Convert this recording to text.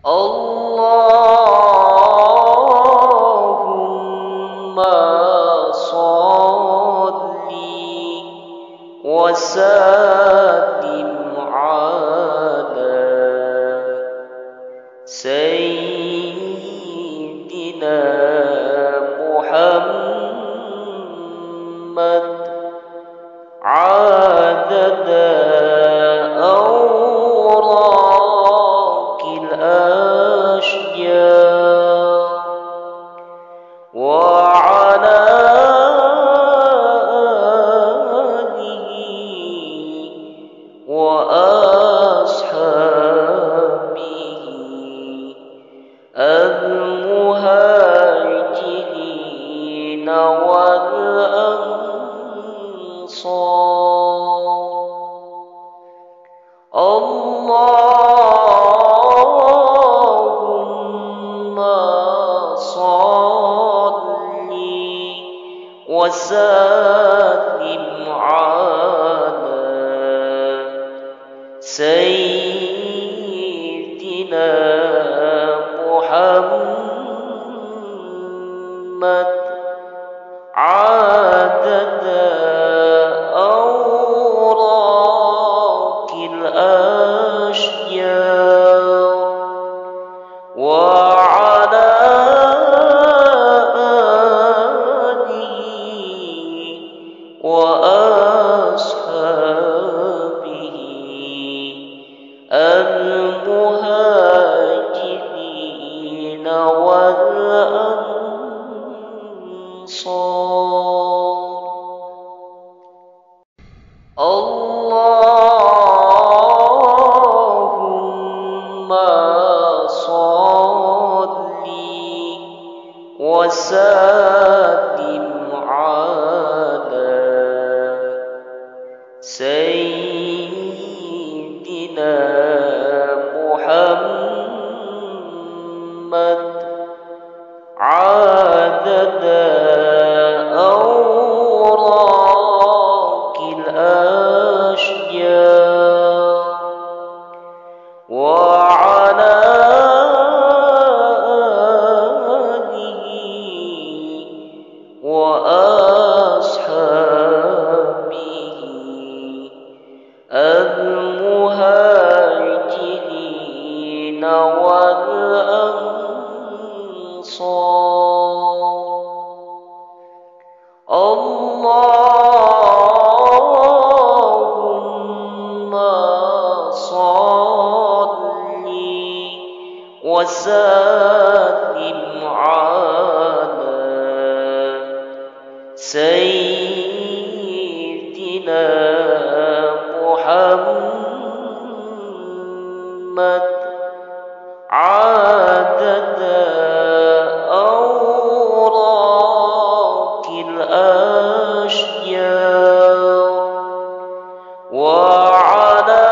اللهم صل وسلم على سيدنا محمد عدد أوراق الأشجار وعلى آله وأصحابه المهاجرين والأنصار. اللهم صل وسلم على سيدنا محمد عدد أوراق الأشجار وعلى آله وأصحابه المهاجرين والأنصار. اللهم صل وسلم على سيدنا محمد عدد أوراق الأشجار وعلى آله وأصحابه المهاجرين والأنصار. اللهم صل وسلم على سيدنا محمد عدد أوراق الأشجار وعلى